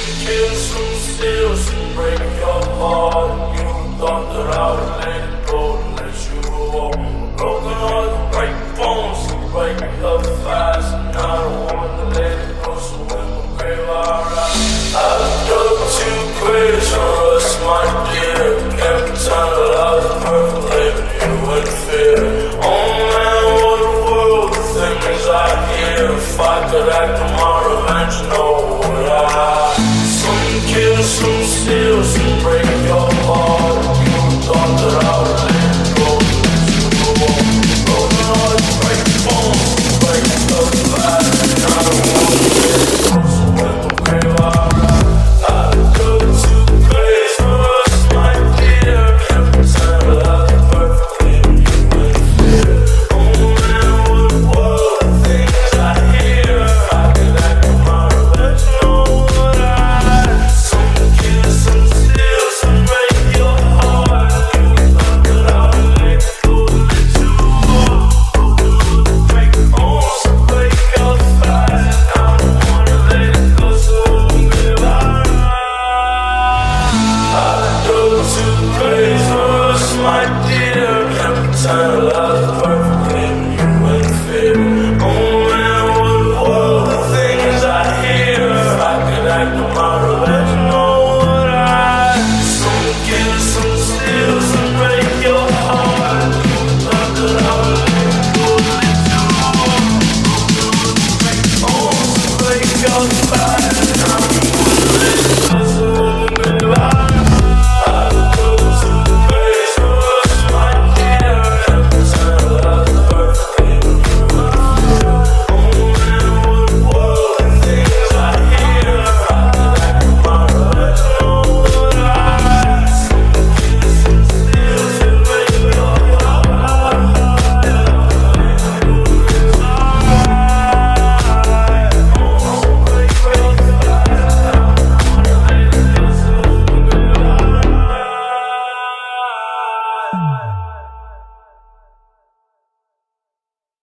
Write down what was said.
kill, some steal, some break your heart. You thought that I would let it go, to let you walk. Broken heart, break bones, break up fast, and I don't want to let it go. So in the grave I rise. I dug 2 graves for us, my dear. Every time that I was perfect, living you in fear. Oh man, what a world, the things I hear. If I could act